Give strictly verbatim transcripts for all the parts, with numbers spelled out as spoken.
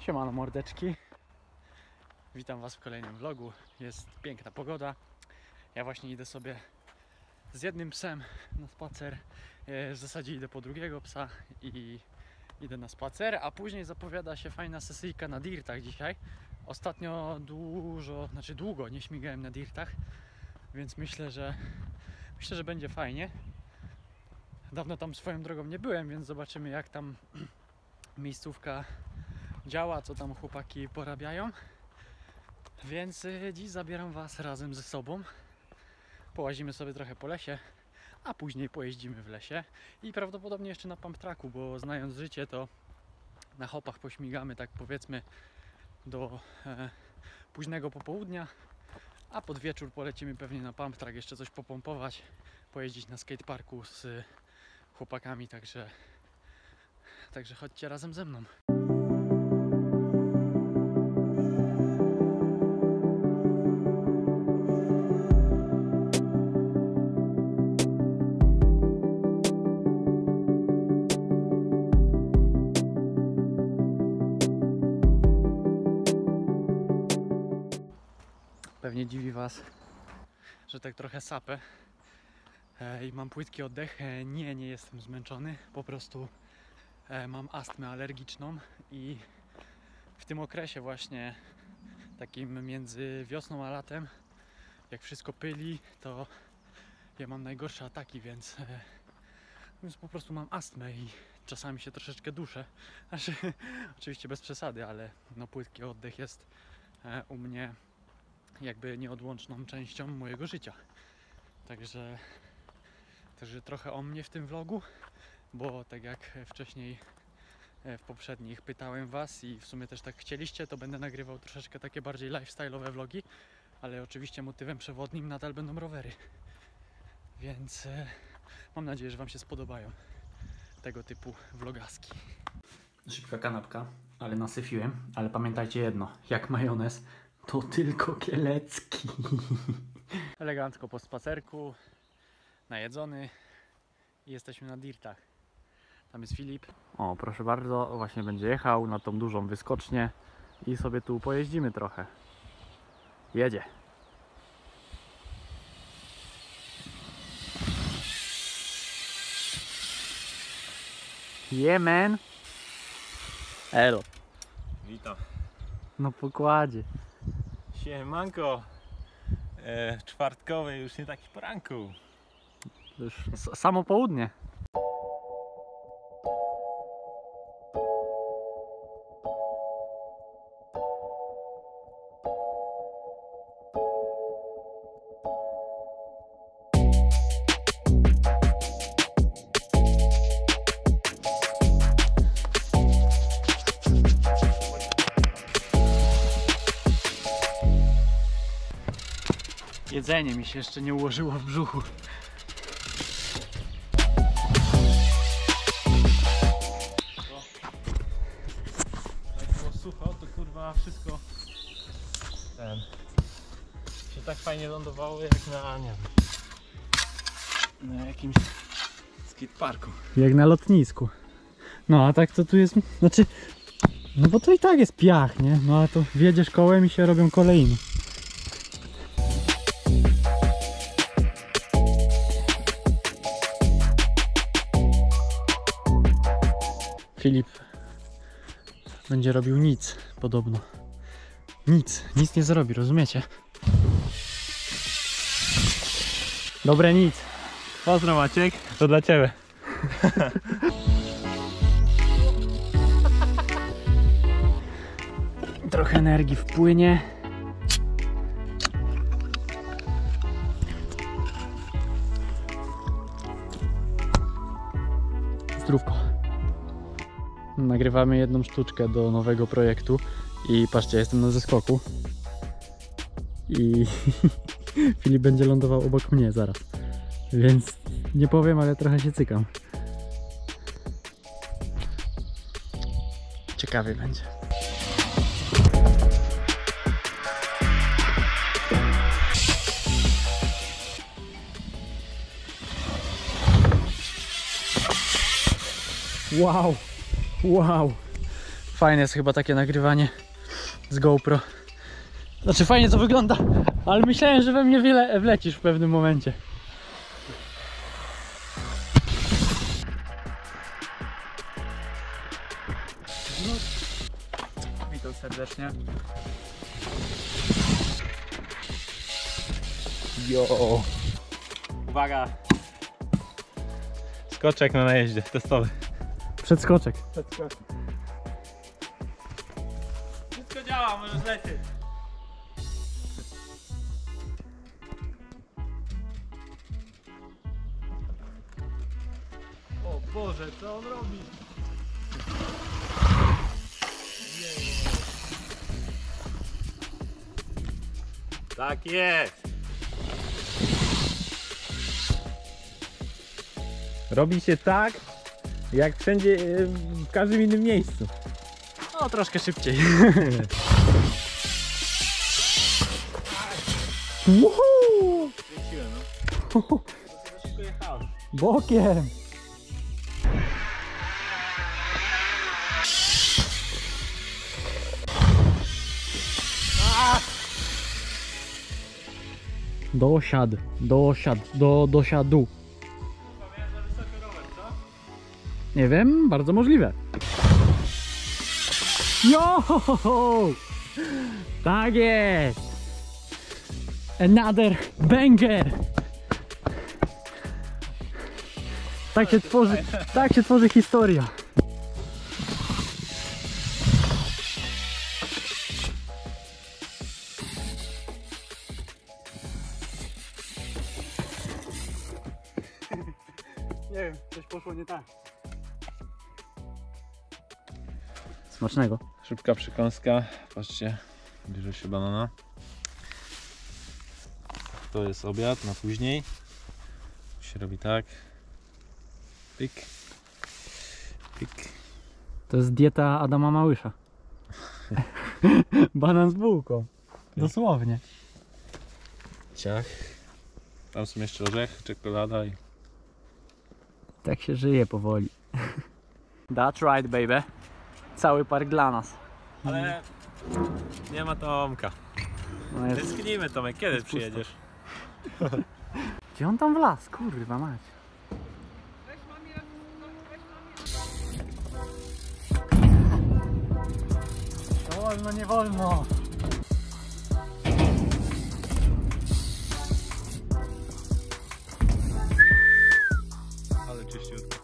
Siemano mordeczki, witam was w kolejnym vlogu. Jest piękna pogoda. Ja właśnie idę sobie z jednym psem na spacer. W zasadzie idę po drugiego psa i idę na spacer, a później zapowiada się fajna sesyjka na dirtach dzisiaj. Ostatnio dużo, znaczy długo nie śmigałem na dirtach, więc myślę, że myślę, że będzie fajnie. Dawno tam swoją drogą nie byłem, więc zobaczymy, jak tam miejscówka działa, co tam chłopaki porabiają. Więc dziś zabieram was razem ze sobą. Połazimy sobie trochę po lesie, a później pojeździmy w lesie i prawdopodobnie jeszcze na pump tracku, bo znając życie, to na hopach pośmigamy, tak powiedzmy, do e, późnego popołudnia, a pod wieczór polecimy pewnie na pump track, jeszcze coś popompować, pojeździć na skateparku z chłopakami, także także chodźcie razem ze mną. Pewnie dziwi was, że tak trochę sapę e, i mam płytki oddech. E, nie, nie jestem zmęczony, po prostu e, mam astmę alergiczną i w tym okresie właśnie takim między wiosną a latem, jak wszystko pyli, to ja mam najgorsze ataki, więc, e, więc po prostu mam astmę i czasami się troszeczkę duszę. Znaczy, oczywiście bez przesady, ale no, płytki oddech jest e, u mnie jakby nieodłączną częścią mojego życia. Także, także trochę o mnie w tym vlogu, bo tak jak wcześniej w poprzednich pytałem was i w sumie też tak chcieliście, to będę nagrywał troszeczkę takie bardziej lifestyle'owe vlogi, ale oczywiście motywem przewodnim nadal będą rowery. Więc e, mam nadzieję, że wam się spodobają tego typu vlogaski. Szybka kanapka, ale nasyfiłem, ale pamiętajcie jedno, jak majonez, to tylko kielecki. Elegancko po spacerku, najedzony i jesteśmy na dirtach. Tam jest Filip. O, proszę bardzo, właśnie będzie jechał na tą dużą wyskocznię i sobie tu pojeździmy trochę. Jedzie. Yeah, man. Elo. Witam. No pokładzie. Siemanko. E, czwartkowy, już nie taki poranku. Już samo południe. Jedzenie mi się jeszcze nie ułożyło w brzuchu. Jak było sucho, to kurwa wszystko ten, się tak fajnie lądowało jak na, nie wiem, na jakimś skateparku. Jak na lotnisku. No a tak to tu jest, znaczy, no bo to i tak jest piach, nie? No a to wjedziesz kołem i się robią kolejny. Filip będzie robił nic, podobno. Nic, nic nie zrobi, rozumiecie? Dobre nic. Pozdro Maciek, to dla ciebie. Trochę energii wpłynie. Zdrówko. Nagrywamy jedną sztuczkę do nowego projektu i patrzcie, jestem na zeskoku i Filip będzie lądował obok mnie zaraz, więc nie powiem, ale trochę się cykam. Ciekawie będzie. Wow, wow, Fajne jest chyba takie nagrywanie z GoPro. Znaczy fajnie to wygląda, ale myślałem, że we mnie wiele wlecisz w pewnym momencie. Witam serdecznie. Jo. Uwaga. Skoczek na najeździe, testowy. Przedskoczek. Przedskoczek. Wszystko działa, możesz lecieć. O Boże, co on robi? Tak jest. Robi się tak, jak wszędzie, w każdym innym miejscu. No troszkę szybciej. Woohoo! Kręciłem, no. To szybko jechałem. Bokiem. Dosiad, dosiad, do, dosiadu. Miałem za wysoki rower, co? Nie wiem, bardzo możliwe. Jo! Tak jest! Another banger! Tak się tworzy, tak się tworzy historia. Nie wiem, coś poszło nie tak. Smacznego. Szybka przekąska. Patrzcie, bierze się banana. To jest obiad na później. Tu się robi tak. Pik. Pik. To jest dieta Adama Małysza. Banan z bułką. Dosłownie. Ciach. Tam są jeszcze orzechy, czekolada i... Tak się żyje powoli. That's right, baby. Cały park dla nas. Ale nie ma Tomka. No jest... Tęsknimy, Tomek, kiedy jest przyjedziesz? Gdzie on tam wlazł? Kurwa mać. Nie wolno, nie wolno. Ale czyściutko.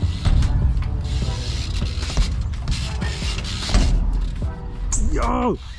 Yo!